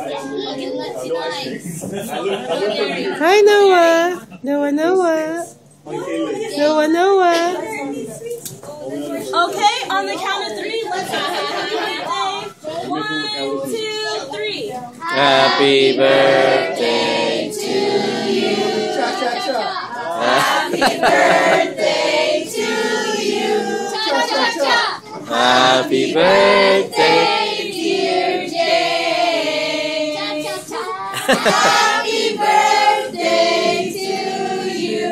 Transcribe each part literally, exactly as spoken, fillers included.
Hi, Noah. Noah, Noah. Noah, Noah. Okay, on the count of three, let's have a happy birthday. One, two, three. Happy birthday to you. Happy birthday to you. Happy birthday, dear Jay. Happy birthday to you.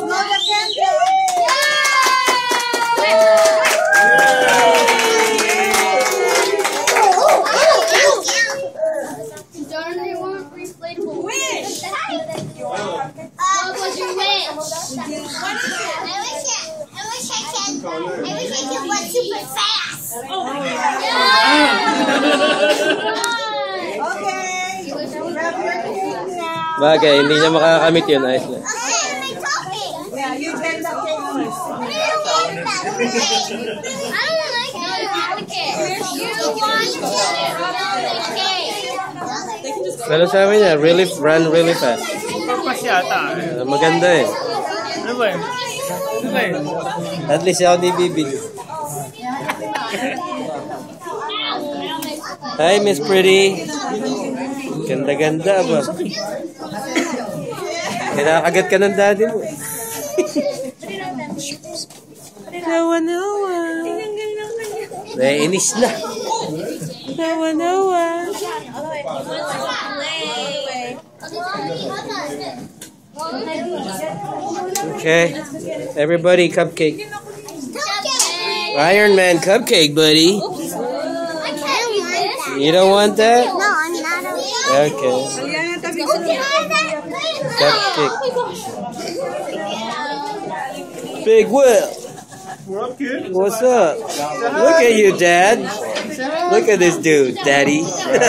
Wish. What was your wish? I wish I, I wish I can. I wish I could run super fast. Oh my God. Okay. Bagay, hindi niya makakamit yun. Ayos lang. Okay, my topic. Yeah, you can the famous. I don't want that. I don't like that. You want it. Pero sabi niya, really, run really fast. Purpose yata. Uh, maganda eh. Ano ba yun? Ano ba yun? At least ako di bibili. Hi, Miss Pretty. Ganda-ganda ba? Kinakagat ka ng daddy mo. Nawa, nawa. Naiinis na. Nawa, nawa. Okay. Everybody, cupcake. Iron Man cupcake, buddy. You don't want that? No, I mean, I don't. Okay. Cupcake. Big Will. What's up? Look at you, Dad. Look at this dude, Daddy.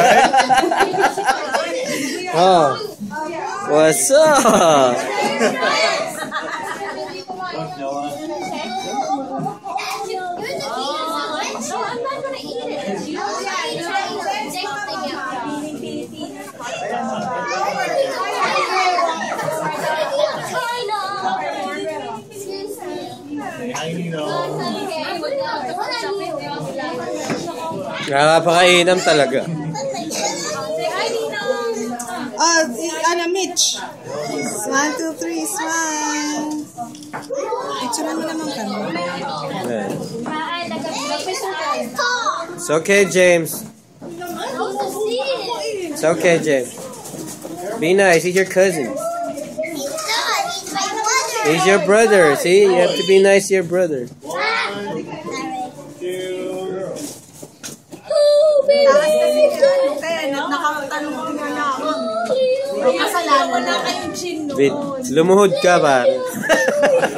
Oh. What's up? Nakapakainam talaga. Oh, ano, Mitch? One, two, three, smile. Picture mo naman kami. It's okay, James. It's okay, James. Be nice. He's your cousin. He's your brother. See, you have to be nice to your brother. Bit, lumuhod ka ba?